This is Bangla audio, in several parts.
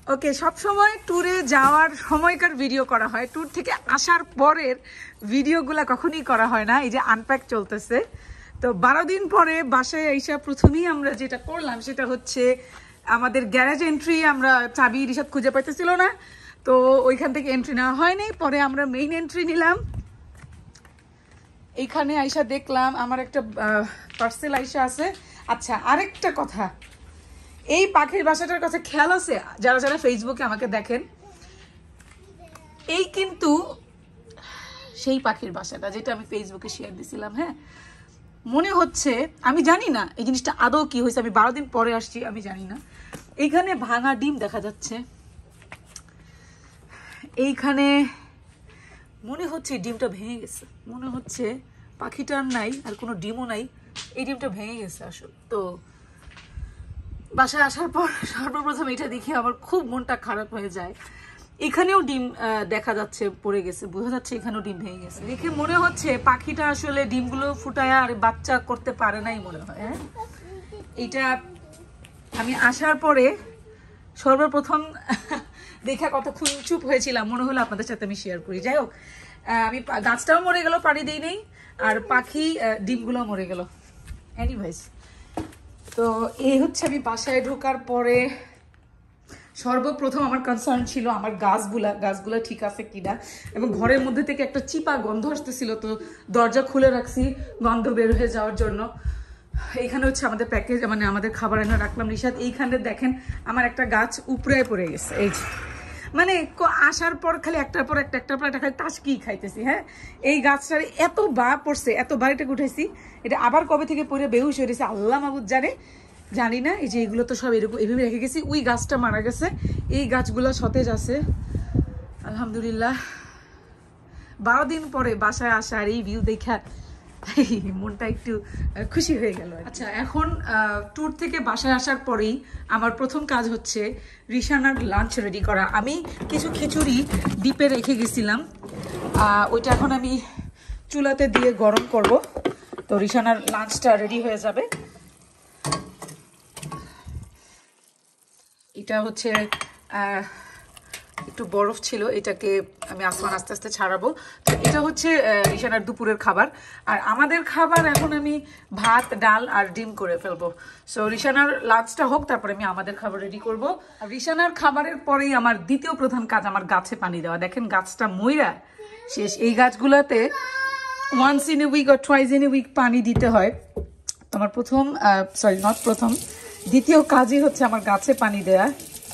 ওকে, সবসময় ট্যুরে যাওয়ার সময়কার ভিডিও করা হয়, ট্যুর থেকে আসার পরের ভিডিওগুলো কখনই করা হয় না। এই যে আনপ্যাক চলতেছে, তো 12 দিন পরে বাসায় এসে প্রথমেই আমরা যেটা করলাম সেটা হচ্ছে আমাদের গ্যারেজ এন্ট্রি, আমরা চাবি রিশাদ খুঁজে পাইতেছিল না, তো ওইখান থেকে এন্ট্রি নেওয়া হয়নি। পরে আমরা মেইন এন্ট্রি নিলাম। এইখানে আইসা দেখলাম আমার একটা পার্সেল আইসা আছে। আচ্ছা, আরেকটা কথা, এই পাখির বাসাটার কথা খেয়াল আছে যারা যারা ফেসবুকে আমাকে দেখেন? এই কিন্তু সেই পাখির বাসাটা যেটা আমি ফেসবুকে শেয়ার দিছিলাম। হ্যাঁ, মনে হচ্ছে, আমি জানি না এই জিনিসটা আদৌ কি হয়েছে, আমি 12 দিন পরে আসছি, আমি জানি না। এইখানে ভাঙা ডিম দেখা যাচ্ছে, এইখানে মনে হচ্ছে ডিমটা ভেঙে গেছে, মনে হচ্ছে পাখিটার নাই আর কোনো ডিমও নাই, এই ডিমটা ভেঙে গেছে আসলে। তো বাসায় আসার পর সর্বপ্রথম এটা দেখে আমার খুব মনটা খারাপ হয়ে যায়। এখানেও ডিম দেখা যাচ্ছে পড়ে গেছে, বোঝা যাচ্ছে এখানেও ডিম ভেঙে গেছে। দেখে মনে হচ্ছে পাখিটা আসলে ডিমগুলো ফুটায় আর বাচ্চা করতে পারে নাই মনে হয়। হ্যাঁ, এইটা আমি আসার পরে সর্বপ্রথম দেখা কতক্ষণ চুপ হয়েছিলাম, মনে হলো আপনাদের সাথে আমি শেয়ার করি। যাই হোক, আমি গাছটাও মরে গেল, পানি দিই নেই, আর পাখি ডিমগুলো মরে গেল। এনিওয়েজ, তো এই হচ্ছে আমি বাসায় ঢোকার পরে সর্বপ্রথম আমার কনসার্ন ছিল আমার গাছগুলা ঠিক আছে কিনা, এবং ঘরের মধ্যে থেকে একটা চিপা গন্ধ আসতেছিল, তো দরজা খুলে রাখছি গন্ধ বের হয়ে যাওয়ার জন্য। এইখানে হচ্ছে আমাদের প্যাকেজ, মানে আমাদের খাবার এনে রাখলাম। রিশাদ, এইখানে দেখেন আমার একটা গাছ উপরে পড়ে গেছে, এই যে মানে আসার পর খালি একটার পর একটা খালি টাসকি খাইতেছি। হ্যাঁ, এই গাছটার এত বা পড়ছে, এত বাড়িটাকে উঠাইছি, এটা আবার কবে থেকে পড়ে বেহুশ হয়ে গেছে আল্লাহ মাহবুদ জানে, জানি না। এই যে এগুলো তো সব এরকম এভাবে রেখে গেছি, ওই গাছটা মারা গেছে, এই গাছগুলো সতেজ আছে আলহামদুলিল্লাহ। 12 দিন পরে বাসায় আসা আর এই ভিউ দেখা মনটা একটু খুশি হয়ে গেল। আচ্ছা, এখন ট্যুর থেকে বাসায় আসার পরেই আমার প্রথম কাজ হচ্ছে রিশানার লাঞ্চ রেডি করা। আমি কিছু খিচুড়ি ডিপে রেখে গেছিলাম, ওইটা এখন আমি চুলাতে দিয়ে গরম করব, তো রিশানার লাঞ্চটা রেডি হয়ে যাবে। এটা হচ্ছে একটু বরফ ছিল, এটাকে আমি আসমান আস্তে আস্তে ছাড়াবো। তো এটা হচ্ছে রিশানার দুপুরের খাবার, আর আমাদের খাবার এখন আমি ভাত, ডাল আর ডিম করে ফেলবো। সো রিশানার লাঞ্চটা হোক, তারপরে আমি আমাদের খাবার রেডি করব। আর রিশানার খাবারের পরেই আমার দ্বিতীয় প্রধান কাজ আমার গাছে পানি দেওয়া। দেখেন গাছটা মইরা শেষ। এই গাছগুলোতে ওয়ান্স ইন এ উইক আর টুয়াইস ইন এ উইক পানি দিতে হয়। তোমার দ্বিতীয় কাজই হচ্ছে আমার গাছে পানি দেয়া।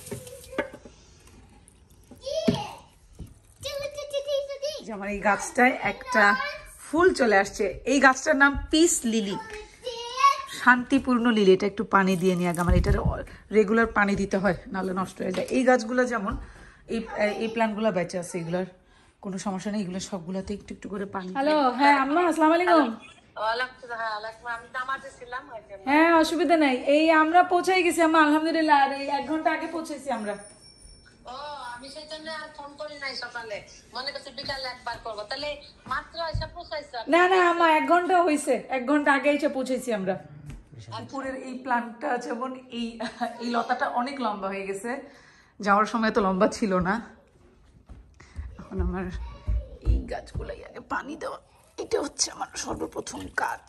আমার এই গাছটায় একটা ফুল চলে আসছে, এই গাছটার নাম পিস লিলি, শান্তিপূর্ণ লিলি। এটা একটু পানি দিয়ে নিয়ে আগে, আমার এটা রেগুলার পানি দিতে হয়, নাহলে নষ্ট হয়ে যায়। এই গাছগুলো যেমন এই প্ল্যান্টগুলো বেঁচে আছে, এগুলোর কোনো সমস্যা নেই, এগুলো সবগুলোতে একটু একটু করে পানি। হ্যালো, হ্যাঁ আম্মা, আসসালামু আলাইকুম। হ্যাঁ, অসুবিধা নাই, এই আমরা পৌঁছাই গেছি আম্মা আলহামদুলিল্লাহ, আর এই 1 ঘন্টা আগে পৌঁছেছি আমরা। না না আম্মা, 1 ঘন্টা হয়েছে, 1 ঘন্টা আগে এসে পৌঁছেছি আমরা। উপরের এই প্ল্যান্টটা যেমন এই লতাটা অনেক লম্বা হয়ে গেছে, যাওয়ার সময় তো লম্বা ছিল না। এখন আমার এই গাছগুলাই আগে পানি দেওয়া, এটা হচ্ছে আমার সর্বপ্রথম কাজ।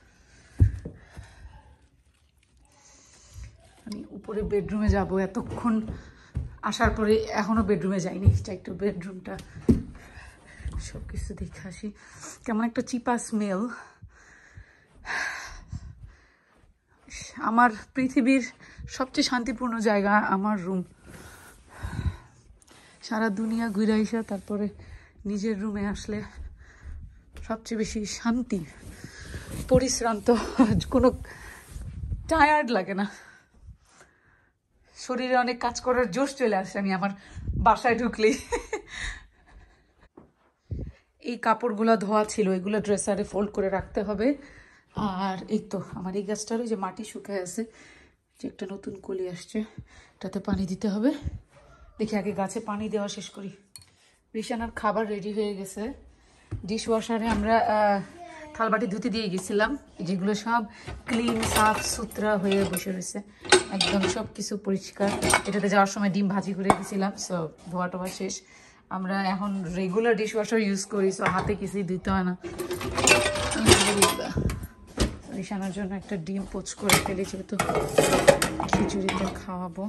আমি উপরে বেডরুমে যাব, এতক্ষণ আসার পরে এখনো বেডরুমে যাইনি, এটা একটু বেডরুমটা সব কিছু দেখে আসি। কেমন একটা চিপা স্মেল। আমার পৃথিবীর সবচেয়ে শান্তিপূর্ণ জায়গা আমার রুম। সারা দুনিয়া ঘুরে আসা তারপরে নিজের রুমে আসলে সবচেয়ে বেশি শান্তি, পরিশ্রান্ত, কোনো টায়ার্ড লাগে না, শরীরে অনেক কাজ করার জোশ চলে আসে আমি আমার বাসায় ঢুকলেই। এই কাপড়গুলো ধোয়া ছিল, এগুলো ড্রেসারে ফোল্ড করে রাখতে হবে। আর এই তো আমার এই গাছটারও যে মাটি শুকায় আছে, যে একটা নতুন কলি আসছে, এটাতে পানি দিতে হবে। দেখি আগে গাছে পানি দেওয়া শেষ করি। রিশানার খাবার রেডি হয়ে গেছে, ডিশ ওয়াশারে আমরা থালবাটি ধুতে দিয়ে গেছিলাম, যেগুলো সব ক্লিন সাফ সুতরা হয়ে বসে রয়েছে, একদম সব কিছু পরিষ্কার। এটাতে যাওয়ার সময় ডিম ভাজি করে দিয়েছিলাম, সো ধোয়া টোয়া শেষ। আমরা এখন রেগুলার ডিশ ওয়াশার ইউজ করি, সো হাতে কিছুই দিতে হয় না। রিশানার জন্য একটা ডিম পোচ করে ফেলি, যেহেতু খিচুড়িতে খাওয়াবো।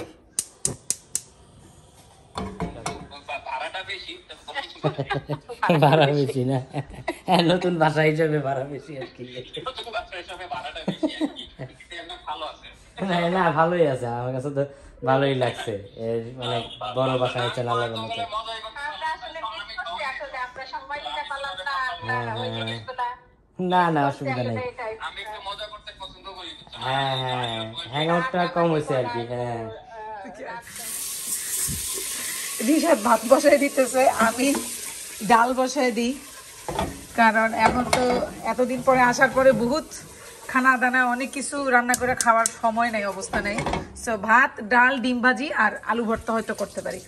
ভাড়া বেশি না, নতুন বাসা হিসেবে ভাড়া বেশি আর কি। না ভালোই আছে, আমার কাছে তো ভালোই লাগছে। মানে বড় বাসা হচ্ছে আলাদা মতো। না না অসুবিধা নেই। হ্যাঁ হ্যাঁ, হ্যাং আউটটা কম হয়েছে আর কি। হ্যাঁ, রিশাদ ভাত বসায় দিতেছে, আমি ডাল বসায় দিই, কারণ এখন তো এতদিন পরে আসার পরে বহুত খানা দানা অনেক কিছু রান্না করে খাওয়ার সময় নেই, অবস্থা নেই। সো ভাত, ডাল, ডিম ভাজি আর আলু ভর্তা হয়তো করতে পারি।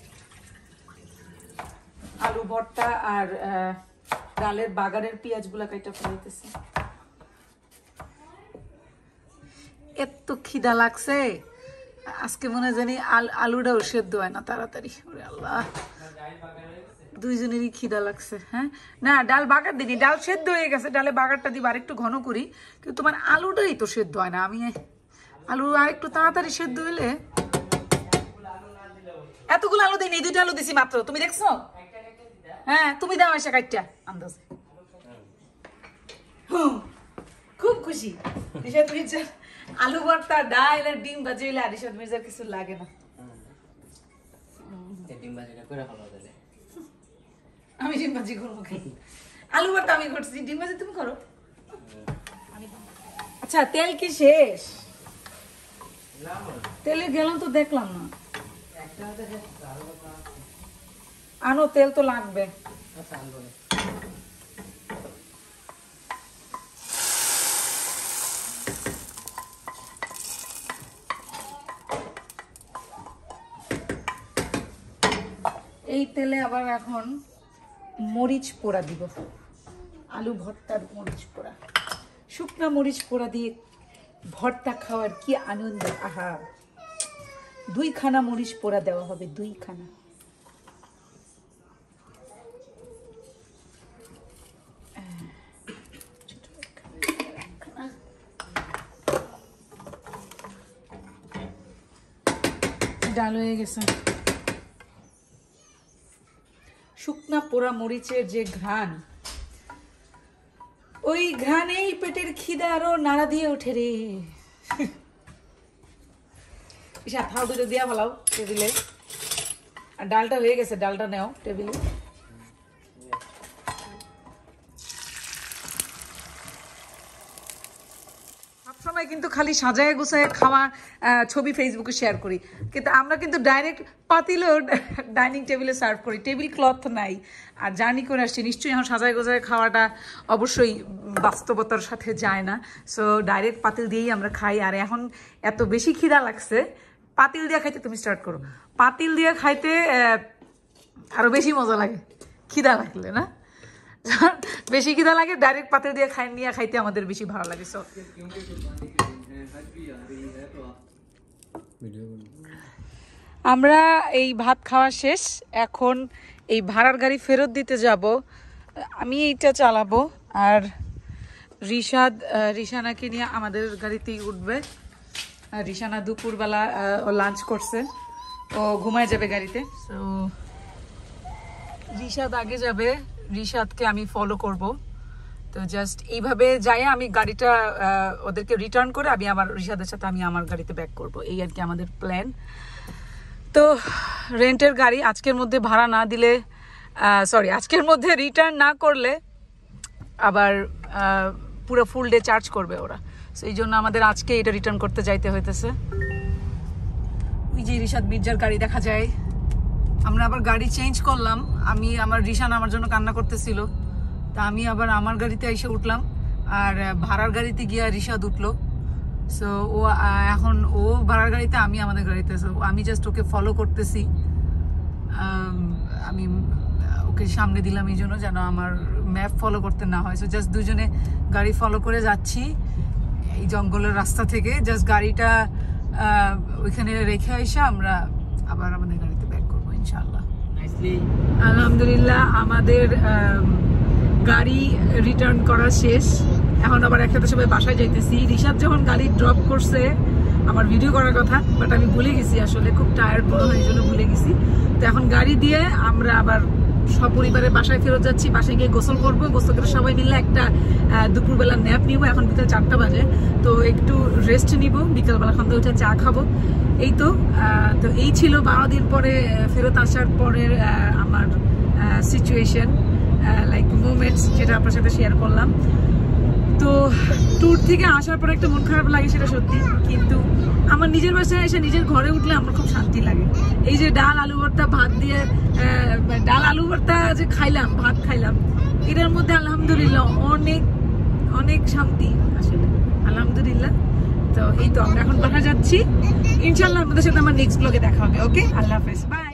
আলু ভর্তা আর ডালের বাগারের পেঁয়াজগুলা কাইটা ফেলাইতেছে। এত খিদা লাগছে আজকে, মনে জানি আলুটাও সেদ্ধ হয় না তাড়াতাড়ি। ওরে আল্লাহ, দুইজনেরই খিদা লাগছে। হ্যাঁ না, ডাল বাগার দিনি, ডাল সেদ্ধ হয়ে গেছে, ডালে বাগারটা দিব আর একটু ঘন করি, কিন্তু তোমার আলুটাই তো সেদ্ধ হয় না। আমি আলু আর একটু তাড়াতাড়ি সেদ্ধ হইলে। এতগুলো আলু দিই, 2টা আলু দিছি মাত্র, তুমি দেখছো? হ্যাঁ তুমি দাও এসে কাটটা আন্দাজে। খুব খুশি রিশাদ মির্জার আলু ভর্তা, ডাল আর ডিম ভাজি হইলে আর রিশাদ মির্জার কিছু লাগে না। আমি ডিম ভাজি করবো, আলু ভর্তা আমি করছি, ডিম ভাজি তুমি করো। আচ্ছা তেল কি শেষ? তেলে গেলাম তো দেখলাম না। আনো, তেল তো লাগবে। এই তেলে আবার এখন মরিচ পোড়া দিব, আলু ভর্তার মরিচ পোড়া, শুকনা মরিচ পোড়া দিয়ে ভর্তা খাওয়ার কি আনন্দ। আহা, 2খানা মরিচ পোড়া দেওয়া হবে, 2খানা। ডাল হয়ে গেছে। শুকনা পোড়া মরিচের যে ঘ্রাণ, ওই ঘ্রাণেই পেটের খিদা আরো নাড়া দিয়ে ওঠে রে। থাল দুটো দিয়া ফেলাও টেবিলে, আর ডালটা হয়ে গেছে, ডালটা নেও টেবিলে। সবসময় কিন্তু খালি সাজায় গুছায় খাওয়া ছবি ফেসবুকে শেয়ার করি, কিন্তু আমরা কিন্তু ডাইরেক্ট পাতিলেও ডাইনিং টেবিলে সার্ভ করি, টেবিল ক্লথ নাই। আর জার্নি করে আসছি, নিশ্চয়ই এখন সাজায় গোছায় খাওয়াটা অবশ্যই বাস্তবতার সাথে যায় না, সো ডাইরেক্ট পাতিল দিয়েই আমরা খাই। আর এখন এত বেশি খিদা লাগছে, পাতিল দিয়ে খাইতে তুমি স্টার্ট করো, পাতিল দিয়ে খাইতে আরো বেশি মজা লাগে খিদা লাগলে, না বেশি খিদা লাগে, ডাইরেক্ট পাতিল দিয়ে নিয়ে খাইতে আমাদের বেশি ভালো লাগে। সো আমরা এই ভাত খাওয়া শেষ, এখন এই ভাড়ার গাড়ি ফেরত দিতে যাব। আমি এইটা চালাবো, আর রিশানাকে নিয়ে আমাদের গাড়িতেই উঠবে। রিশানা দুপুরবেলা লাঞ্চ করছে, ও ঘুমায় যাবে গাড়িতে। সো রিশাদ আগে যাবে, রিশাদকে আমি ফলো করব। তো জাস্ট এইভাবে যাই, আমি গাড়িটা ওদেরকে রিটার্ন করে আমি আমার রিশাদের সাথে আমি আমার গাড়িতে ব্যাক করব, এই আর কি আমাদের প্ল্যান। তো রেন্টের গাড়ি আজকের মধ্যে ভাড়া না দিলে, আজকের মধ্যে রিটার্ন না করলে আবার পুরো ফুল ডে চার্জ করবে ওরা, সো এই জন্য আমাদের আজকে এটা রিটার্ন করতে যাইতে হইতেছে। ওই যে রিশাদ মির্জার গাড়ি দেখা যায়। আমরা আবার গাড়ি চেঞ্জ করলাম, আমার রিশান আমার জন্য কান্না করতেছিল, তা আমি আবার আমার গাড়িতে এসে উঠলাম, আর ভাড়ার গাড়িতে গিয়ে রিশাদ উঠলো। সো ও এখন ও ভাড়ার গাড়িতে, আমি আমাদের গাড়িতে। সো আমি জাস্ট ওকে ফলো করতেছি। ওকে সামনে দিলাম এই জন্য যেন আমার ম্যাপ ফলো করতে না হয়। সো জাস্ট দুজনে গাড়ি ফলো করে যাচ্ছি এই জঙ্গলের রাস্তা থেকে। জাস্ট গাড়িটা ওইখানে রেখে এসে আমরা আবার আমাদের গাড়িতে ব্যাক করবো ইনশাআল্লাহ। আলহামদুলিল্লাহ আমাদের গাড়ি রিটার্ন করা শেষ। এখন আবার একসাথে সবাই বাসায় যাইতেছি। রিশাদ যখন গাড়ি ড্রপ করছে আমার ভিডিও করার কথা, বাট আমি ভুলে গেছি, আসলে খুব টায়ার্ড মনে হয় এই জন্য ভুলে গেছি। তো এখন গাড়ি দিয়ে আমরা আবার সপরিবারে বাসায় ফেরত যাচ্ছি। বাসায় গিয়ে গোসল করবো, গোসল করে সবাই মিলে একটা দুপুরবেলা ন্যাপ নিব। এখন বিকাল 4টা বাজে, তো একটু রেস্ট নিব, বিকালবেলা খান উঠে চা খাবো। এই তো এই ছিল 12 দিন পরে ফেরত আসার পরের আমার সিচুয়েশন, লাইক মোমেন্টস, যেটা আপনার সাথে শেয়ার করলাম। তো ট্যুর থেকে আসার পর একটা মন খারাপ লাগে, সেটা সত্যি, কিন্তু আমার নিজের বাসায় এসে নিজের ঘরে উঠলে আমার খুব শান্তি লাগে। এই যে ডাল আলু ভর্তা ভাত দিয়ে ডাল আলু ভর্তা যে খাইলাম, ভাত খাইলাম, এটার মধ্যে আলহামদুলিল্লাহ অনেক অনেক শান্তি আসলে, আলহামদুলিল্লাহ। তো এই তো আমরা এখন বাসা যাচ্ছি, ইনশাল্লাহ আপনাদের সাথে আমার নেক্সট ব্লগে দেখা হবে। ওকে, আল্লাহ হাফেজ, বাই।